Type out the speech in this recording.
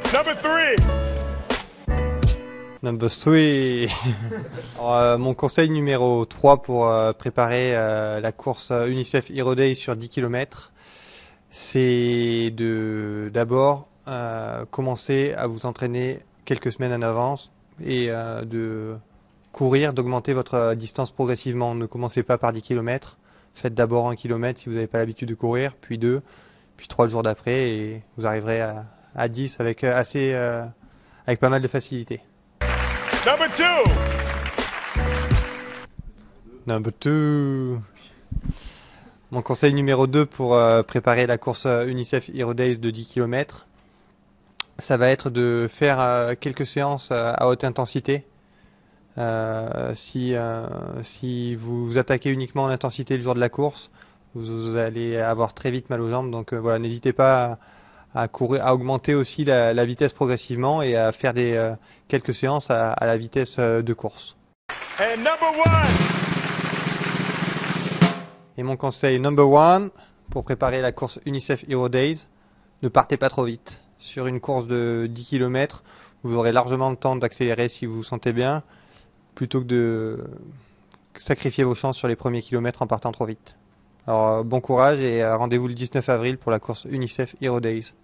Number 3. Number 3. Alors, mon conseil numéro 3 pour préparer la course UNICEF Hero Day sur 10 km, c'est de d'abord commencer à vous entraîner quelques semaines en avance et de courir, d'augmenter votre distance progressivement. Ne commencez pas par 10 km. Faites d'abord 1 km si vous n'avez pas l'habitude de courir, puis 2, puis 3 le jour d'après et vous arriverez à 10 avec avec pas mal de facilité. Number 2. Number 2. Mon conseil numéro 2 pour préparer la course UNICEF Hero Days de 10 km, ça va être de faire quelques séances à haute intensité. Si vous vous attaquez uniquement en intensité le jour de la course, vous allez avoir très vite mal aux jambes. Donc voilà, n'hésitez pas à courir, à augmenter aussi la vitesse progressivement et à faire quelques séances à la vitesse de course. And number 1. Et mon conseil number 1 pour préparer la course UNICEF Hero Days, ne partez pas trop vite. Sur une course de 10 km, vous aurez largement le temps d'accélérer si vous vous sentez bien, plutôt que de sacrifier vos chances sur les premiers kilomètres en partant trop vite. Alors bon courage et rendez-vous le 19 avril pour la course UNICEF Hero Days.